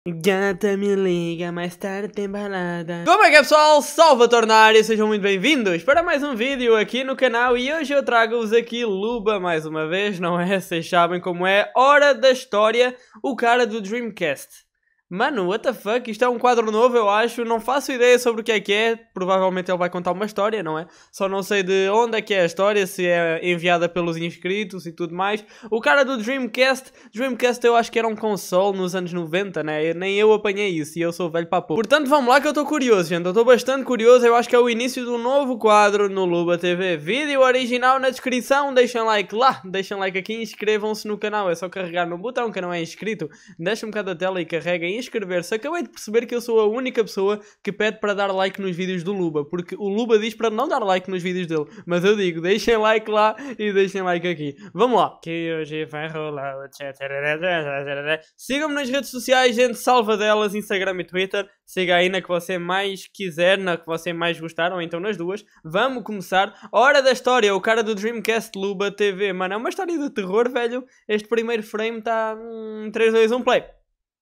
Gata me liga, mais tarde tem balada. Como é que é, pessoal? Salvatore na área, sejam muito bem-vindos para mais um vídeo aqui no canal. E hoje eu trago-vos aqui Luba mais uma vez, não é? Vocês sabem como é. Hora da História, o cara do Dreamcast. Mano, what the fuck? Isto é um quadro novo, eu acho. Não faço ideia sobre o que é. Provavelmente ele vai contar uma história, não é? Só não sei de onde é que é a história, se é enviada pelos inscritos e tudo mais. O cara do Dreamcast. Dreamcast eu acho que era um console nos anos 90, né? Nem eu apanhei isso e eu sou velho para pouco. Portanto, vamos lá que eu estou curioso, gente. Eu estou bastante curioso. Eu acho que é o início de um novo quadro no Luba TV. Vídeo original na descrição. Deixem like lá. Deixem like aqui e inscrevam-se no canal. É só carregar no botão que não é inscrito. Deixem um bocado da tela e carreguem inscrever-se. Acabei de perceber que eu sou a única pessoa que pede para dar like nos vídeos do Luba, porque o Luba diz para não dar like nos vídeos dele, mas eu digo, deixem like lá e deixem like aqui. Vamos lá. Que hoje vai rolar. Sigam-me nas redes sociais, gente, salva delas, Instagram e Twitter. Siga aí na que você mais quiser, na que você mais gostar, ou então nas duas. Vamos começar. Hora da História, o cara do Dreamcast Luba TV. Mano, é uma história de terror, velho. Este primeiro frame está 3, 2, 1, play.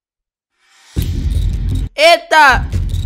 Eita!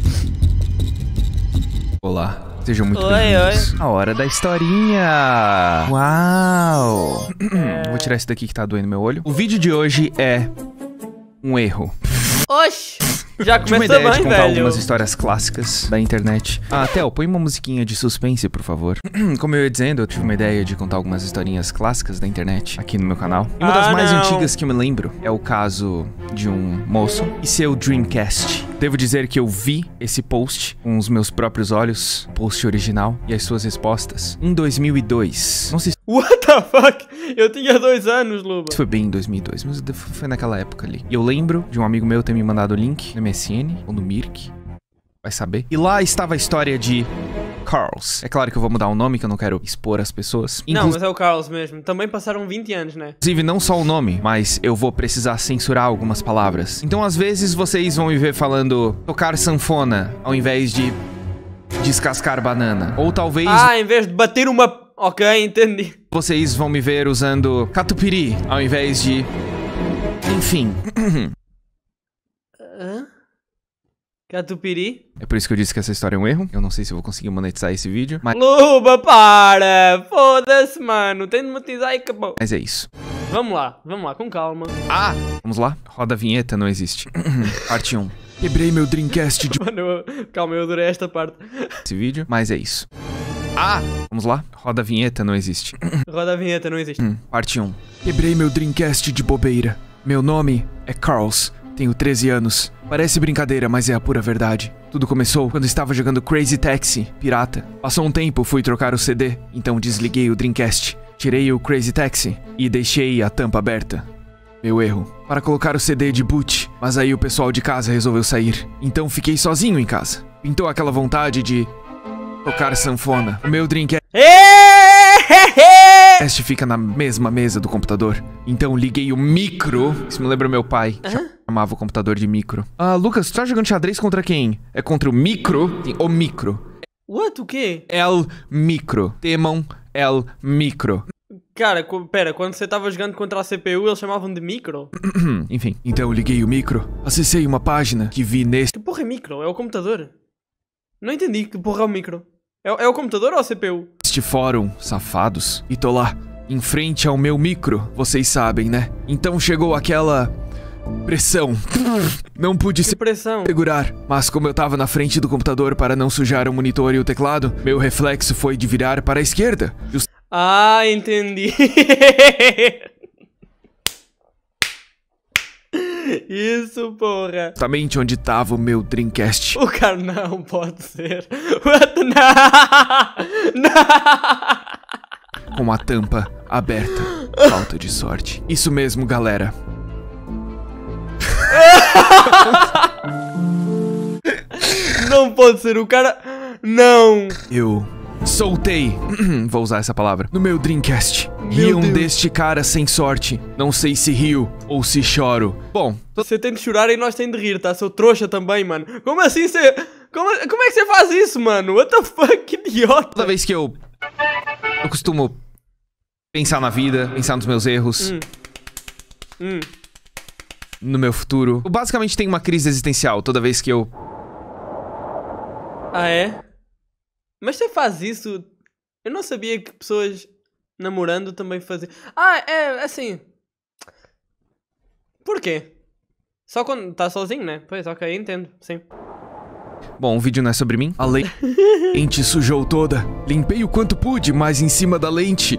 Olá, sejam muito bem-vindos à Hora da Historinha! Uau! Vou tirar esse daqui que tá doendo meu olho. O vídeo de hoje é um erro. Oxi! Já começou uma ideia bem, de contar velho. algumas histórias clássicas da internet. Ah, Theo, põe uma musiquinha de suspense, por favor. Como eu ia dizendo, eu tive uma ideia de contar algumas historinhas clássicas da internet aqui no meu canal. E uma das mais antigas que eu me lembro é o caso de um moço e seu Dreamcast. Devo dizer que eu vi esse post com os meus próprios olhos, post original, e as suas respostas, em 2002. Não sei se What the fuck? Eu tinha 2 anos, Luba. foi bem em 2002, mas foi naquela época ali. E eu lembro de um amigo meu ter me mandado o link no MSN ou no Mirk, vai saber. E lá estava a história de Carlos. É claro que eu vou mudar o nome, que eu não quero expor as pessoas. Não, mas é o Carlos mesmo. Também passaram 20 anos, né? Inclusive, não só o nome, mas eu vou precisar censurar algumas palavras. Então, às vezes, vocês vão me ver falando tocar sanfona, ao invés de descascar banana. Ou talvez... Ah, em vez de bater uma... Ok, entendi. Vocês vão me ver usando catupiry, ao invés de... Enfim. Hã? Catupiry? É por isso que eu disse que essa história é um erro. Eu não sei se eu vou conseguir monetizar esse vídeo, mas... Luba, para! Foda-se, mano. Tem de monetizar e acabou. Mas é isso. Vamos lá, com calma. Ah! Vamos lá? Roda a vinheta, não existe. Parte 1. Quebrei meu Dreamcast de... Mano, calma, eu adorei esta parte. esse vídeo, mas é isso. Ah! Vamos lá? Roda a vinheta, não existe. Roda a vinheta, não existe. Parte 1. Quebrei meu Dreamcast de bobeira. Meu nome é Carlos. Tenho 13 anos. Parece brincadeira, mas é a pura verdade. Tudo começou quando estava jogando Crazy Taxi, pirata. Passou um tempo, fui trocar o CD, então desliguei o Dreamcast. Tirei o Crazy Taxi e deixei a tampa aberta. Meu erro. Para colocar o CD de boot, mas aí o pessoal de casa resolveu sair. Então fiquei sozinho em casa. Pintou aquela vontade de tocar sanfona. O meu Dreamcast fica na mesma mesa do computador. Então liguei o micro. Isso me lembra meu pai. Chamava o computador de micro. Ah, Lucas, tu tá jogando xadrez contra quem? É contra o micro? O micro. What? O quê? El micro. Temam el micro. Cara, pera, quando você tava jogando contra a CPU, eles chamavam de micro? Enfim, então eu liguei o micro. Acessei uma página que vi neste... Que porra é micro? É o computador? Não entendi que porra é o micro. É o computador ou a CPU? Este fórum, safados. E tô lá, em frente ao meu micro. Vocês sabem, né? Então chegou aquela... pressão. Não pude segurar, mas como eu tava na frente do computador para não sujar o monitor e o teclado, meu reflexo foi de virar para a esquerda. Ah, entendi. Isso, porra. Justamente onde tava o meu Dreamcast. O cara não pode ser. What? Não. Com a tampa aberta. Falta de sorte. Isso mesmo, galera. Não pode ser, o cara... Não. Eu soltei, vou usar essa palavra, no meu Dreamcast. Riam deste cara sem sorte. Não sei se rio ou se choro. Bom, você tem de chorar e nós tem de rir, tá? Seu trouxa também, mano. Como assim você... Como é que você faz isso, mano? What the fuck, que idiota. Toda vez que eu costumo pensar na vida, pensar nos meus erros. no meu futuro. Eu basicamente tenho uma crise existencial toda vez que eu... Ah, é? Mas você faz isso... Eu não sabia que pessoas namorando também faziam... Ah, é assim... Por quê? Só quando tá sozinho, né? Pois, ok, entendo, sim. Bom, o vídeo não é sobre mim. A lente sujou toda. Limpei o quanto pude, mas em cima da lente...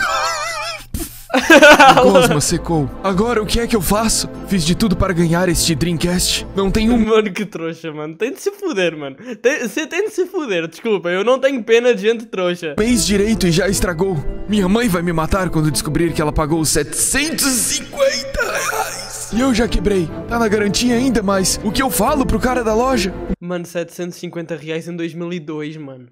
A gosma secou. Agora o que é que eu faço? Fiz de tudo para ganhar este Dreamcast. Não tem um... Mano, que trouxa, mano. Tem de se fuder, mano. Você tem de se fuder, desculpa. Eu não tenho pena de gente trouxa. Mês direito e já estragou. Minha mãe vai me matar quando descobrir que ela pagou 750 reais. E eu já quebrei. Tá na garantia ainda, mas o que eu falo pro cara da loja? Mano, 750 reais em 2002, mano.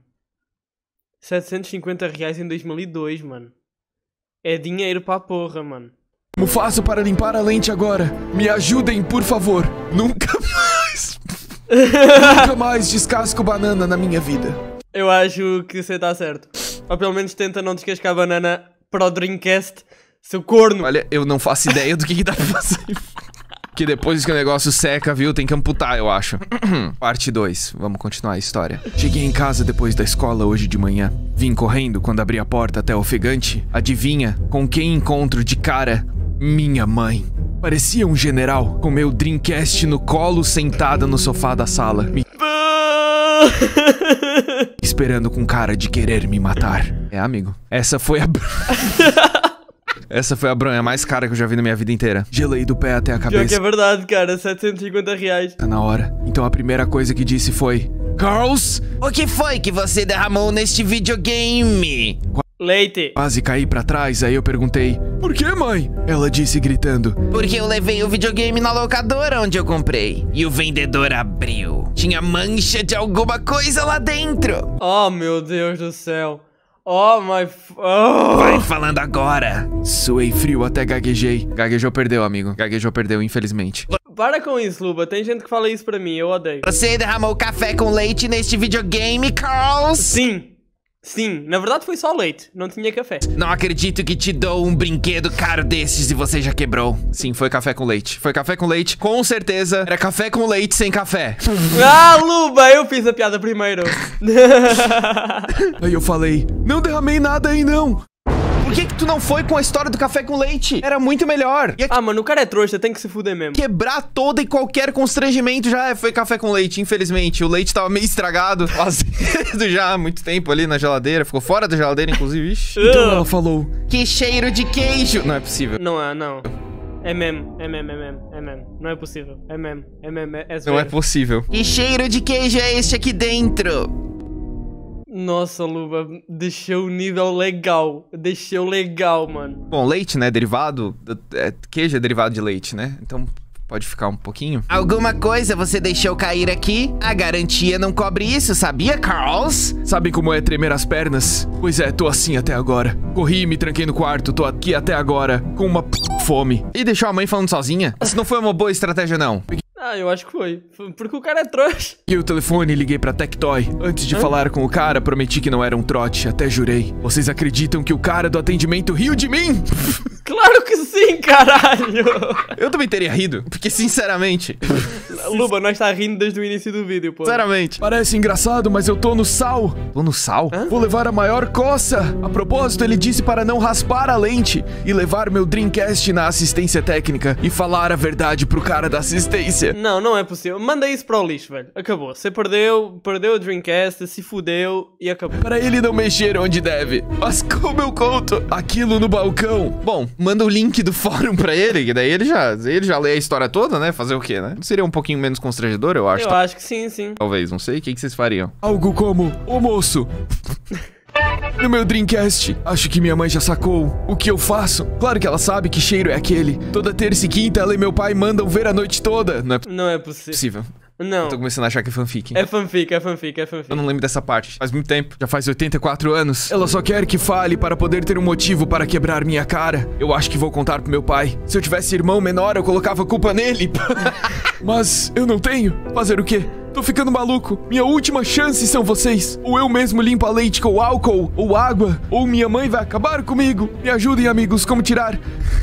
750 reais em 2002, mano. É dinheiro pra porra, mano. Como faço para limpar a lente agora? Me ajudem, por favor. Nunca mais. Nunca mais descasco banana na minha vida. Eu acho que você tá certo. Ou pelo menos tenta não descascar banana para o Dreamcast, seu corno. Olha, eu não faço ideia do que dá pra fazer. Que depois que o negócio seca, viu, tem que amputar, eu acho. Parte 2, vamos continuar a história. Cheguei em casa depois da escola hoje de manhã. Vim correndo quando abri a porta até ofegante. Adivinha com quem encontro de cara? Minha mãe. Parecia um general, com meu Dreamcast no colo, sentada no sofá da sala. Esperando com cara de querer me matar. É, amigo. Essa foi a... Essa foi a bronha mais cara que eu já vi na minha vida inteira. Gelei do pé até a cabeça. Pior que é verdade, cara. 750 reais. Tá na hora. Então a primeira coisa que disse foi... Carls? O que foi que você derramou neste videogame? Leite. Quase caí pra trás, aí eu perguntei... Por que, mãe? Ela disse gritando... Porque eu levei o videogame na locadora onde eu comprei. E o vendedor abriu. Tinha mancha de alguma coisa lá dentro. Oh, meu Deus do céu. Oh, my... Oh. Vai falando agora. Suei frio até gaguejei. Gaguejou, perdeu, amigo. Gaguejou, perdeu, infelizmente. Para com isso, Luba. Tem gente que fala isso pra mim. Eu odeio. Você derramou café com leite neste videogame, Carls? Sim. Sim. Na verdade foi só leite. Não tinha café. Não acredito que te dou um brinquedo caro desses e você já quebrou. Sim, foi café com leite. Foi café com leite. Com certeza era café com leite sem café. Ah, Luba. Eu fiz a piada primeiro. Aí eu falei, não derramei nada aí não. Por que tu não foi com a história do café com leite? Era muito melhor. Ah, mano, o cara é trouxa, tem que se fuder mesmo. Quebrar todo e qualquer constrangimento já foi café com leite, infelizmente. O leite tava meio estragado, azedo já há muito tempo ali na geladeira. Ficou fora da geladeira, inclusive. Ixi. Então ela falou, que cheiro de queijo. Não é possível. Não é, não. É mesmo, é mesmo, é mesmo, é mesmo. Não é possível. É mesmo, é não é possível. Que cheiro de queijo é este aqui dentro? Nossa, Luba, deixou o nível legal. Deixou legal, mano. Bom, leite, né? Derivado. Queijo é derivado de leite, né? Então pode ficar um pouquinho. Alguma coisa você deixou cair aqui? A garantia não cobre isso, sabia, Carls? Sabe como é tremer as pernas? Pois é, tô assim até agora. Corri e me tranquei no quarto, tô aqui até agora, com uma fome. E deixou a mãe falando sozinha? Isso não foi uma boa estratégia, não. Ah, eu acho que foi. Porque o cara é trouxa. E o telefone, liguei pra Tectoy. Antes de falar com o cara, prometi que não era um trote, até jurei. Vocês acreditam que o cara do atendimento riu de mim? Claro que sim, caralho. Eu também teria rido, porque sinceramente... Luba, nós tá rindo desde o início do vídeo, pô. Sinceramente. Parece engraçado, mas eu tô no sal. Tô no sal? Hã? Vou levar a maior coça. A propósito, ele disse para não raspar a lente e levar meu Dreamcast na assistência técnica e falar a verdade pro cara da assistência. Não, não é possível. Manda isso para o lixo, velho. Acabou. Você perdeu o Dreamcast, se fudeu e acabou. Para ele não mexer onde deve. Mas como eu conto aquilo no balcão? Bom, manda o link do fórum pra ele, que daí ele já lê a história toda, né? Fazer o quê, né? Seria um pouquinho menos constrangedor, eu acho. Eu acho que sim, sim. Talvez, não sei. O que vocês fariam? Algo como, ô moço... No meu Dreamcast, acho que minha mãe já sacou. O que eu faço? Claro que ela sabe que cheiro é aquele. Toda terça e quinta ela e meu pai mandam ver a noite toda. Não é possível. Não. Eu tô começando a achar que é fanfic. É fanfic. Eu não lembro dessa parte. Faz muito tempo. Já faz 84 anos. Ela só quer que fale para poder ter um motivo para quebrar minha cara. Eu acho que vou contar pro meu pai. Se eu tivesse irmão menor, eu colocava a culpa nele. Mas eu não tenho. Fazer o quê? Tô ficando maluco. Minha última chance são vocês. Ou eu mesmo limpo a leite com álcool ou água, ou minha mãe vai acabar comigo. Me ajudem, amigos, como tirar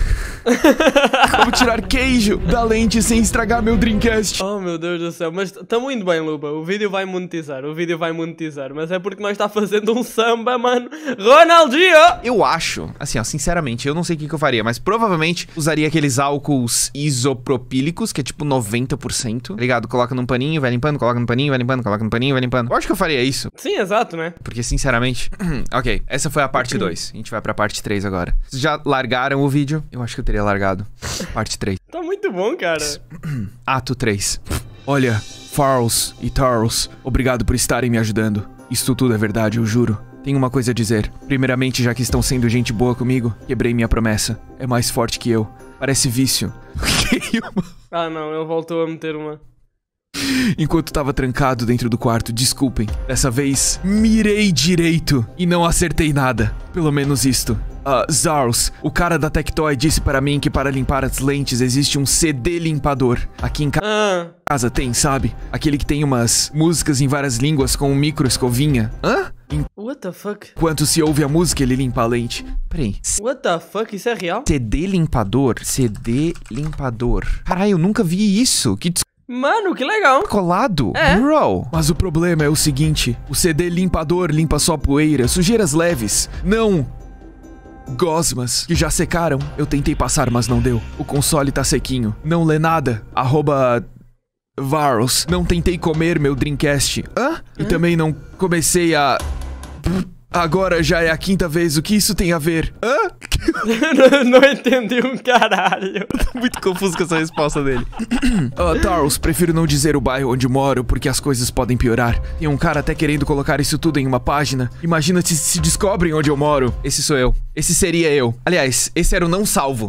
Como tirar queijo da lente sem estragar meu Dreamcast. Oh meu Deus do céu, mas estamos indo bem, Luba. O vídeo vai monetizar, mas é porque nós está fazendo um samba, mano. Ronaldinho! Eu acho, assim ó, sinceramente, eu não sei o que eu faria, mas provavelmente usaria aqueles álcools isopropílicos, que é tipo 90%, tá ligado? Coloca num paninho, vai limpando, coloca num paninho, vai limpando, coloca num paninho, vai limpando. Eu acho que eu faria isso. Sim, exato, né? Porque, sinceramente... Ok, essa foi a parte 2. A gente vai pra parte 3 agora. Vocês já largaram o vídeo? Eu acho que eu teria largado. Parte 3. Tá muito bom, cara. Ato 3. Olha, Farls e Tarls, obrigado por estarem me ajudando. Isso tudo é verdade, eu juro. Tenho uma coisa a dizer. Primeiramente, já que estão sendo gente boa comigo, quebrei minha promessa. É mais forte que eu. Parece vício. Ah, não, ele voltou a meter uma... Enquanto tava trancado dentro do quarto, desculpem. Dessa vez, mirei direito e não acertei nada. Pelo menos isto. Zarls, o cara da Tectoy disse para mim que para limpar as lentes existe um CD limpador. Aqui em casa tem, sabe? Aquele que tem umas músicas em várias línguas com um micro escovinha. Hã? What the fuck? Enquanto se ouve a música, ele limpa a lente. Peraí. What the fuck? Isso é real? CD limpador? CD limpador. Caralho, eu nunca vi isso. Que Mano, que legal. colado? É. Bro. Mas o problema é o seguinte. O CD limpador limpa só poeira, sujeiras leves. Não gosmas que já secaram. Eu tentei passar, mas não deu. O console tá sequinho. Não lê nada. @Varus. Não tentei comer meu Dreamcast. E também não comecei a... Agora já é a 5ª vez. O que isso tem a ver? Não entendi um caralho. Tô muito confuso com essa resposta dele. Tarls, prefiro não dizer o bairro onde moro, porque as coisas podem piorar. Tem um cara até querendo colocar isso tudo em uma página. Imagina se descobrem onde eu moro. Esse sou eu. Esse seria eu. Aliás, esse era o não salvo.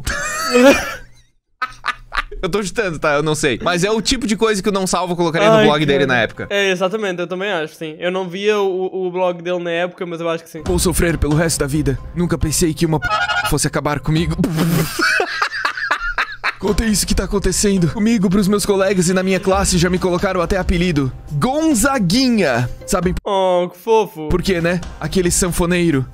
Eu tô chutando, tá? Eu não sei. Mas é o tipo de coisa que o não salvo colocaria no blog dele na época. É, exatamente, eu também acho, sim. Eu não via o blog dele na época, mas eu acho que sim. Vou sofrer pelo resto da vida. Nunca pensei que uma fosse acabar comigo. Contei isso que tá acontecendo comigo pros meus colegas e na minha classe já me colocaram até apelido Gonzaguinha. Sabem Oh, que fofo. por quê, né? Aquele sanfoneiro.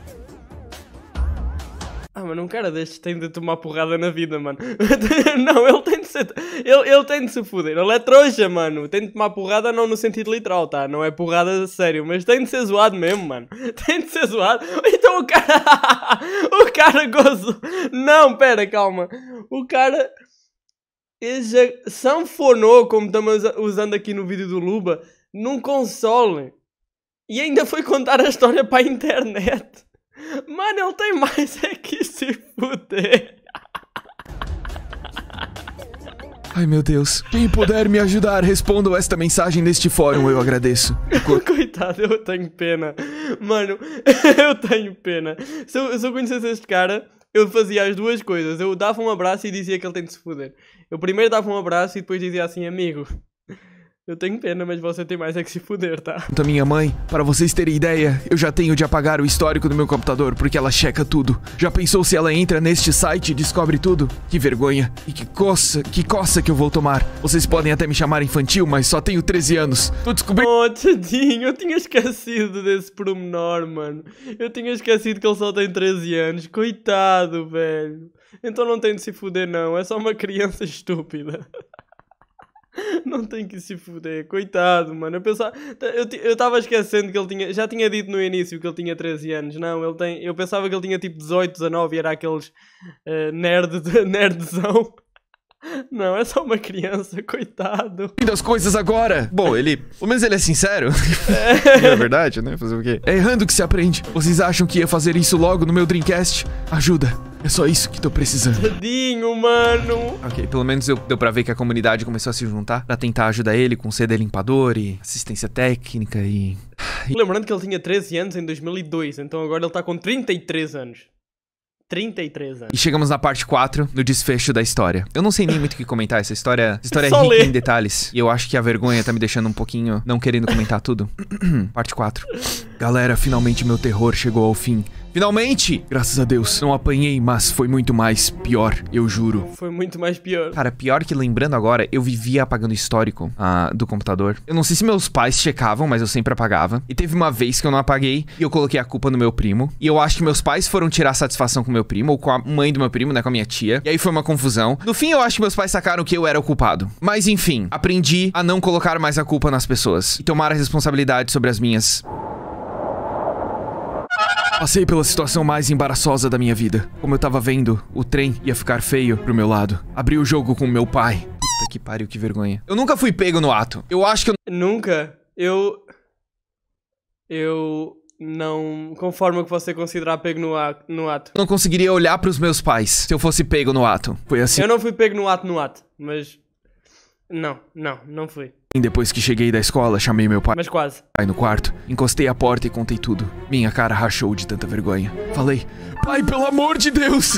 Mano, um cara destes tem de tomar porrada na vida, mano. Não, ele tem de ser... Ele tem de se foder. Ele é trouxa, mano. Tem de tomar porrada não no sentido literal, tá? Não é porrada sério, mas tem de ser zoado mesmo, mano. Tem de ser zoado. Então o cara... O cara gozou. Não, pera, calma. O cara... Ele já sanfonou, como estamos usando aqui no vídeo do Luba, num console. E ainda foi contar a história para a internet. Mano, ele tem mais é que se fuder. Ai, meu Deus. Quem puder me ajudar, respondam esta mensagem neste fórum, eu agradeço. Coitado, eu tenho pena. Mano, eu tenho pena. Se eu conhecesse este cara, eu fazia as duas coisas. Eu dava um abraço e dizia que ele tem de se fuder. Eu primeiro dava um abraço e depois dizia assim, amigo... Eu tenho pena, mas você tem mais é que se fuder, tá? Da minha mãe, para vocês terem ideia, eu já tenho de apagar o histórico do meu computador, porque ela checa tudo. Já pensou se ela entra neste site e descobre tudo? Que vergonha. E que coça que eu vou tomar. Vocês podem até me chamar infantil, mas só tenho 13 anos. Tô descobrindo... Oh, tadinho, eu tinha esquecido desse pormenor, mano. Eu tinha esquecido que ele só tem 13 anos. Coitado, velho. Então não tem de se fuder, não. É só uma criança estúpida. Não tem que se fuder, coitado, mano. Eu tava esquecendo que ele já tinha dito no início que ele tinha 13 anos. Não, eu pensava que ele tinha tipo 18, 19 e era aqueles nerdzão. Não, é só uma criança, coitado. Das coisas agora. Bom, pelo menos ele é sincero. É verdade, né? Fazer o quê? É errando que se aprende. Vocês acham que ia fazer isso logo no meu Dreamcast? Ajuda. É só isso que tô precisando. Tadinho, mano. Ok, pelo menos deu pra ver que a comunidade começou a se juntar pra tentar ajudar ele com CD limpador e assistência técnica e... Lembrando que ele tinha 13 anos em 2002, então agora ele tá com 33 anos. 33 anos. E chegamos na parte 4, no desfecho da história. Eu não sei nem muito o que comentar, essa história é Só rica ler. em detalhes. E eu acho que a vergonha tá me deixando um pouquinho não querendo comentar tudo. Parte 4. Galera, finalmente meu terror chegou ao fim. Finalmente! Graças a Deus. Não apanhei, mas foi muito mais pior, eu juro. Foi muito mais pior. Cara, pior que lembrando agora, eu vivia apagando o histórico do computador. Eu não sei se meus pais checavam, mas eu sempre apagava. E teve uma vez que eu não apaguei e eu coloquei a culpa no meu primo. E eu acho que meus pais foram tirar satisfação com o meu primo, ou com a mãe do meu primo, né, com a minha tia. E aí foi uma confusão. No fim, eu acho que meus pais sacaram que eu era o culpado. Mas enfim, aprendi a não colocar mais a culpa nas pessoas. E tomar a responsabilidade sobre as minhas... Passei pela situação mais embaraçosa da minha vida. Como eu tava vendo, o trem ia ficar feio pro meu lado. Abri o jogo com meu pai. Puta que pariu, que vergonha. Eu nunca fui pego no ato. Eu acho que eu... Nunca? Eu não... Conforme o que você considerar pego no ato. não conseguiria olhar pros meus pais se eu fosse pego no ato. Foi assim. Eu não fui pego no ato, mas... Não fui. Depois que cheguei da escola, chamei meu pai Mas quase. no quarto, encostei a porta e contei tudo. Minha cara rachou de tanta vergonha. Falei, pai, pelo amor de Deus!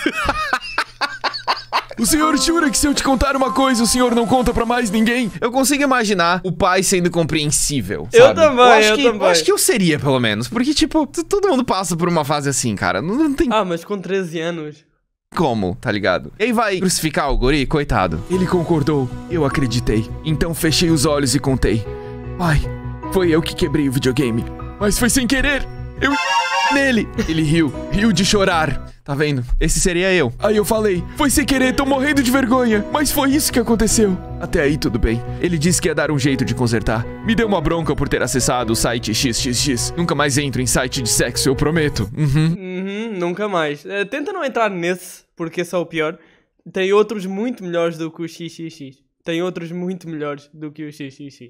O senhor jura que se eu te contar uma coisa, o senhor não conta pra mais ninguém? Eu consigo imaginar o pai sendo compreensível, sabe? Eu também. Eu acho que eu seria, pelo menos. Porque, tipo, todo mundo passa por uma fase assim, cara. Não tem Mas com 13 anos... como, tá ligado? E aí vai crucificar o guri, coitado. Ele concordou, eu acreditei. Então fechei os olhos e contei. Pai, foi eu que quebrei o videogame. Mas foi sem querer. Eu nele. Ele riu de chorar. Tá vendo? Esse seria eu. Aí eu falei, foi sem querer, tô morrendo de vergonha. Mas foi isso que aconteceu. Até aí tudo bem. Ele disse que ia dar um jeito de consertar. Me deu uma bronca por ter acessado o site XXX. Nunca mais entro em site de sexo, eu prometo. Nunca mais. Tenta não entrar nesse, porque esse é o pior. Tem outros muito melhores do que o XXX. Tem outros muito melhores do que o XXX.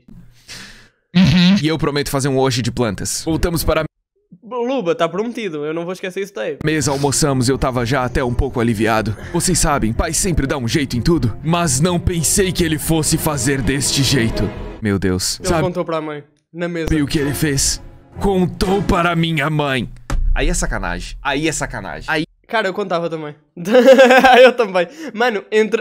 E eu prometo fazer um hoje de plantas. Voltamos para a Luba, tá prometido. Eu não vou esquecer isso daí. mesa, almoçamos, eu tava já até um pouco aliviado. Vocês sabem, pai sempre dá um jeito em tudo. Mas não pensei que ele fosse fazer deste jeito. Meu Deus. Ele Sabe contou pra mãe. Na mesa. o que ele fez? Contou para minha mãe. Aí é sacanagem. Cara, eu contava também. Eu também. Mano, entre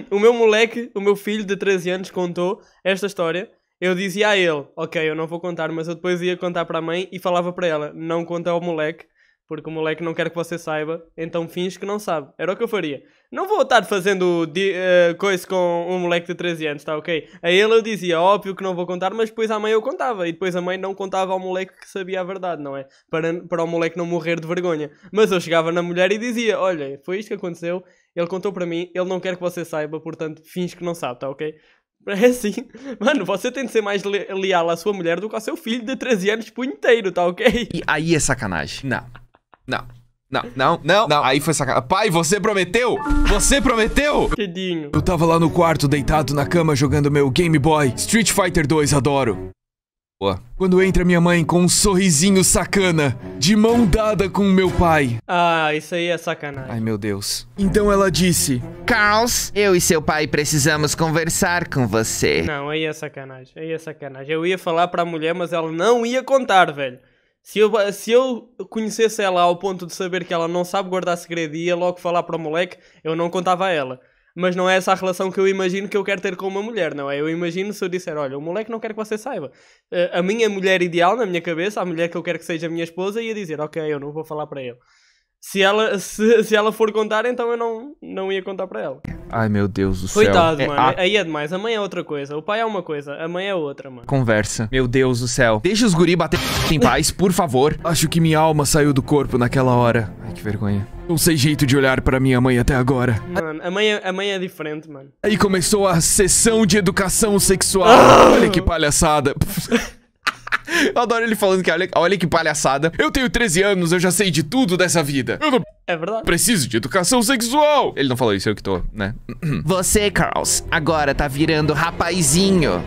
o meu filho de 13 anos contou esta história. Eu dizia a ele, ok, eu não vou contar, mas eu depois ia contar para a mãe e falava para ela, não conta ao moleque, porque o moleque não quer que você saiba, então finge que não sabe. Era o que eu faria. Não vou estar fazendo coisa com um moleque de 13 anos, tá ok? A ele eu dizia, óbvio que não vou contar, mas depois à mãe eu contava. E depois a mãe não contava ao moleque que sabia a verdade, não é? Para o moleque não morrer de vergonha. Mas eu chegava na mulher e dizia, olha, foi isto que aconteceu, ele contou para mim, ele não quer que você saiba, portanto finge que não sabe, tá ok? É assim. Mano, você tem de ser mais leal à sua mulher do que ao seu filho de 13 anos punheteiro, tá ok? E aí é sacanagem. Não. Aí foi sacanagem. Pai, você prometeu? Você prometeu? Tadinho. Eu tava lá no quarto, deitado na cama, jogando meu Game Boy. Street Fighter 2, adoro. Boa. Quando entra minha mãe com um sorrisinho sacana, de mão dada com meu pai. Isso aí é sacanagem. Ai, meu Deus. Então ela disse... Carlos, eu e seu pai precisamos conversar com você. Não, aí é sacanagem. Eu ia falar para a mulher, mas ela não ia contar, velho. Se eu conhecesse ela ao ponto de saber que ela não sabe guardar segredo e ia logo falar para o moleque, eu não contava a ela. Mas não é essa a relação que eu imagino que eu quero ter com uma mulher, não é? Eu imagino se eu disser, olha, o moleque não quer que você saiba. A minha mulher ideal, na minha cabeça, a mulher que eu quero que seja a minha esposa, ia dizer, ok, eu não vou falar para ele. Se ela for contar, então eu não ia contar para ela. Ai, meu Deus do céu. Coitado, mano. Aí é demais. A mãe é outra coisa. O pai é uma coisa. A mãe é outra, mano. Conversa. Meu Deus do céu. Deixa os guri bater em paz, por favor. Acho que minha alma saiu do corpo naquela hora. Ai, que vergonha. Não sei jeito de olhar pra minha mãe até agora. Mano, a mãe é diferente, mano. Aí começou a sessão de educação sexual. Olha que palhaçada. Eu adoro ele falando que olha que palhaçada. Eu tenho 13 anos, eu já sei de tudo dessa vida. Eu não É verdade. preciso de educação sexual. Ele não falou isso, eu que tô, né? Você, Carlos, agora tá virando rapazinho.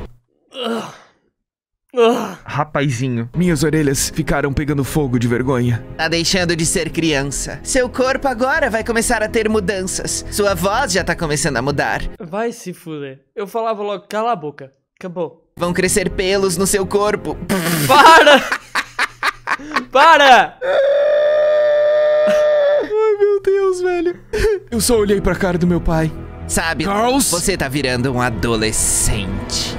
Rapazinho. Minhas orelhas ficaram pegando fogo de vergonha. Tá deixando de ser criança. Seu corpo agora vai começar a ter mudanças. Sua voz já tá começando a mudar. Vai se fuder. Eu falava logo, cala a boca. Acabou. Vão crescer pelos no seu corpo. Para! Para! Ai, meu Deus, velho. Eu só olhei pra cara do meu pai. Sabe, Carlos? você tá virando um adolescente.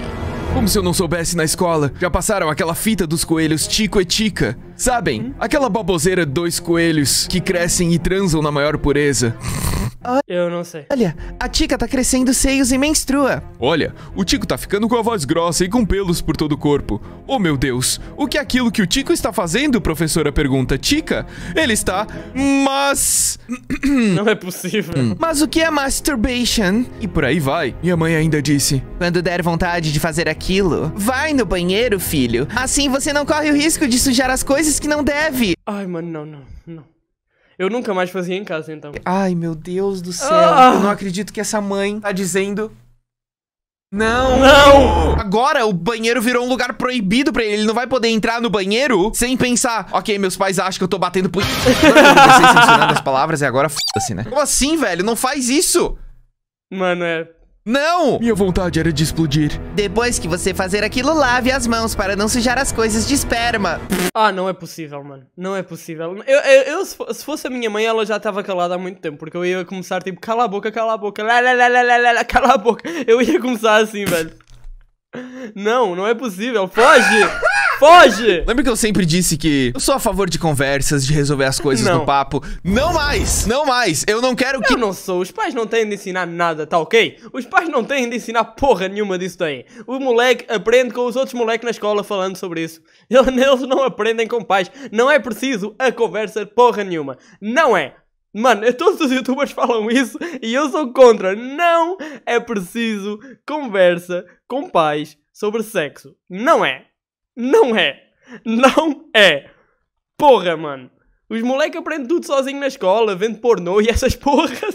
Como se eu não soubesse na escola. Já passaram aquela fita dos coelhos Tico e Tica? Sabem? Aquela baboseira de 2 coelhos que crescem e transam na maior pureza. Eu não sei. Olha, a Tica tá crescendo seios e menstrua. Olha, o Tico tá ficando com a voz grossa e com pelos por todo o corpo. Oh, meu Deus. O que é aquilo que o Tico está fazendo, professora pergunta. Tica? Ele está... Mas... Não é possível. Mas o que é masturbation? E por aí vai. Minha mãe ainda disse... Quando der vontade de fazer aquilo, vai no banheiro, filho. Assim você não corre o risco de sujar as coisas que não deve. Ai, mano, não. Eu nunca mais fazia em casa, então. Ai, meu Deus do céu. Ah! Eu não acredito que essa mãe tá dizendo... Não! Não! Agora o banheiro virou um lugar proibido pra ele. Ele não vai poder entrar no banheiro sem pensar... Ok, meus pais acham que eu tô batendo punheta. Eu comecei censurando as palavras e agora f***se, né? Como assim, velho? Não faz isso! Mano, é... Não! Minha vontade era de explodir. Depois que você fazer aquilo, lave as mãos para não sujar as coisas de esperma. Ah, não é possível, mano. Não é possível. Eu se fosse a minha mãe, ela já estava calada há muito tempo. Porque eu ia começar, tipo, cala a boca, cala a boca. Cala a boca. Eu ia começar assim, velho. Não é possível. Foge! Foge! Lembra que eu sempre disse que eu sou a favor de conversas, de resolver as coisas Não. no papo? Não mais! Não mais! Eu não quero que... Eu não sou. Os pais não têm de ensinar nada, tá ok? Os pais não têm de ensinar porra nenhuma disso daí. O moleque aprende com os outros moleques na escola falando sobre isso. Eles não aprendem com pais. Não é preciso a conversa porra nenhuma. Não é. Mano, todos os youtubers falam isso e eu sou contra. Não é preciso conversa com pais sobre sexo. Não é. Não é. Não é. Porra, mano. Os moleques aprendem tudo sozinho na escola, vendo pornô e essas porras.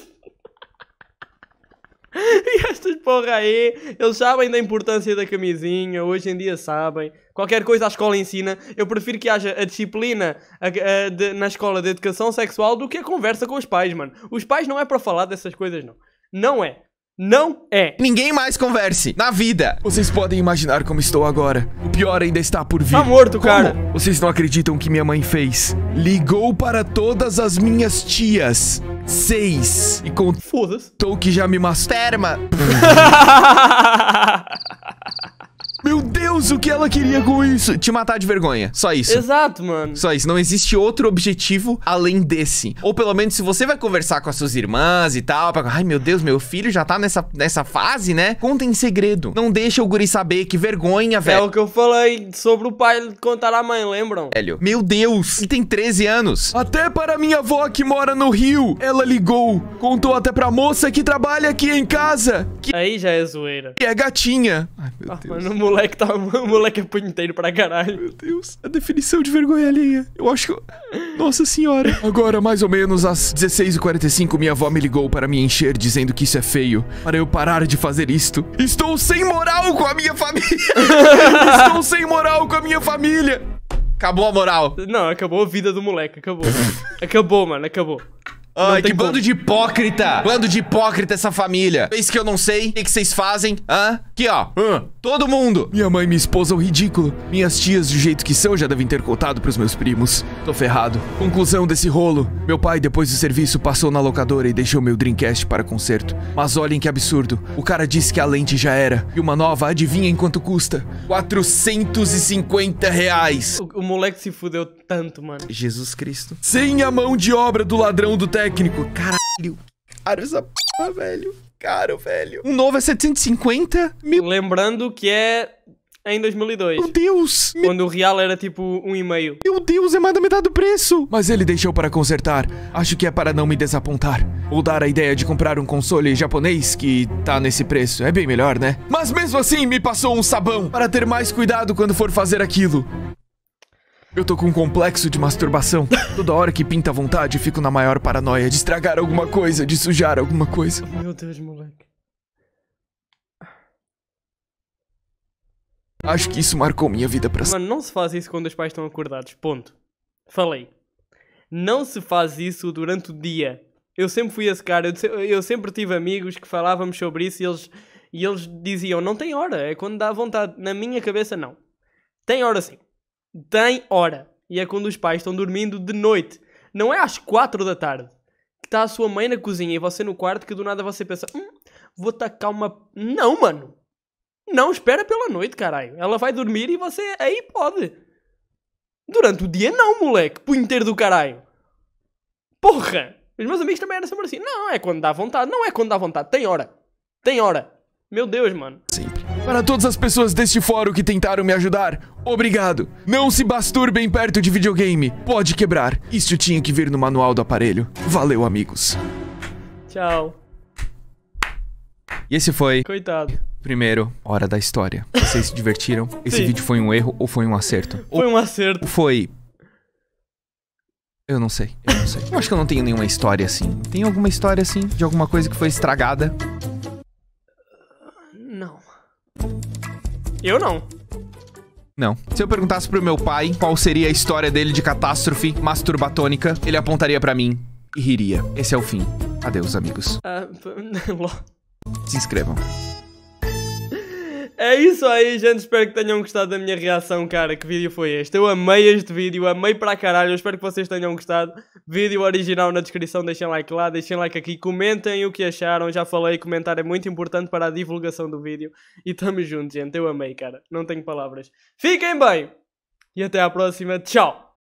E estas porra aí, eles sabem da importância da camisinha, hoje em dia sabem. Qualquer coisa a escola ensina. Eu prefiro que haja a disciplina na escola de educação sexual do que a conversa com os pais, mano. Os pais não é para falar dessas coisas, não. Não é. Não é. Ninguém mais converse na vida. Vocês podem imaginar como estou agora. O pior ainda está por vir. Tá morto, cara. Vocês não acreditam o que minha mãe fez? Ligou para todas as minhas tias. 6. E contou Foda-se. que já me masturbou. Esperma. Meu Deus, o que ela queria com isso? Te matar de vergonha. Só isso. Exato, mano. Só isso. Não existe outro objetivo além desse. Ou pelo menos se você vai conversar com as suas irmãs e tal. Ai, meu Deus, meu filho já tá nessa fase, né? Conta em segredo. Não deixa o guri saber. Que vergonha, É velho. o que eu falei sobre o pai contar à mãe, lembram? Velho. Meu Deus. Ele tem 13 anos. Até para minha avó que mora no Rio. Ela ligou. Contou até pra moça que trabalha aqui em casa. Que Aí já é zoeira. é gatinha. Ai, meu Ah, Deus. mano, o moleque é punheteiro pra caralho. Meu Deus, a definição de vergonha alheia. Eu acho que... Nossa senhora. Agora, mais ou menos às 16h45, minha avó me ligou para me encher, dizendo que isso é feio. Para eu parar de fazer isto. Estou sem moral com a minha família. Estou sem moral com a minha família. Acabou a moral. Não, acabou a vida do moleque, acabou. Acabou, mano, acabou. Ai, tem que bando como. de hipócrita. Bando de hipócrita essa família. Fez que eu não sei. O que vocês fazem? Hã? Aqui, ó. Todo mundo. Minha mãe e minha esposa, o ridículo. Minhas tias, do jeito que são, já devem ter contado pros meus primos. Tô ferrado. Conclusão desse rolo. Meu pai, depois do serviço, passou na locadora e deixou meu Dreamcast para conserto. Mas olhem que absurdo. O cara disse que a lente já era. E uma nova, adivinha em quanto custa? R$450. O moleque se fudeu tanto, mano. Jesus Cristo. Sem a mão de obra do ladrão do técnico. Caralho. Caro essa porra, velho. Caro, velho. Um novo é 750? Lembrando que é em 2002. Meu Deus. Quando o real era tipo 1,5. Meu Deus, é mais da metade do preço. Mas ele deixou para consertar. Acho que é para não me desapontar. Ou dar a ideia de comprar um console japonês que tá nesse preço. É bem melhor, né? Mas mesmo assim, me passou um sabão para ter mais cuidado quando for fazer aquilo. Eu tô com um complexo de masturbação. Toda hora que pinta à vontade, fico na maior paranoia de estragar alguma coisa, de sujar alguma coisa. Meu Deus, moleque. Acho que isso marcou minha vida pra sempre. Mano, não se faz isso quando os pais estão acordados. Ponto. Falei. Não se faz isso durante o dia. Eu sempre fui esse cara. Eu sempre tive amigos que falávamos sobre isso e eles diziam, não tem hora. É quando dá vontade. Na minha cabeça, não. Tem hora sim. Tem hora. E é quando os pais estão dormindo de noite. Não é às 4 da tarde. Que está a sua mãe na cozinha e você no quarto que do nada você pensa, vou tacar uma... Não, mano. Não, espera pela noite, caralho. Ela vai dormir e você aí pode. Durante o dia não, moleque. Punheteiro do caralho. Porra. Os meus amigos também eram sempre assim. Não, é quando dá vontade. Não é quando dá vontade. Tem hora. Tem hora. Meu Deus, mano. Sempre. Para todas as pessoas deste fórum que tentaram me ajudar, obrigado. Não se masturbem perto de videogame. Pode quebrar. Isso tinha que vir no manual do aparelho. Valeu, amigos. Tchau. E esse foi Coitado. primeiro Hora da História. Vocês se divertiram? Esse Sim. vídeo foi um erro ou foi um acerto? Foi um acerto. Ou foi... Eu não sei. Eu acho que eu não tenho nenhuma história assim. Tem alguma história assim? De alguma coisa que foi estragada? Não. Eu não. Não. Se eu perguntasse pro meu pai qual seria a história dele de catástrofe masturbatônica, ele apontaria pra mim e riria. Esse é o fim. Adeus, amigos. Se inscrevam. É isso aí, gente. Espero que tenham gostado da minha reação, cara. Que vídeo foi este? Eu amei este vídeo, amei para caralho. Eu espero que vocês tenham gostado. Vídeo original na descrição, deixem like lá, deixem like aqui. Comentem o que acharam. Já falei, comentar é muito importante para a divulgação do vídeo. E tamo junto, gente. Eu amei, cara. Não tenho palavras. Fiquem bem. E até à próxima. Tchau.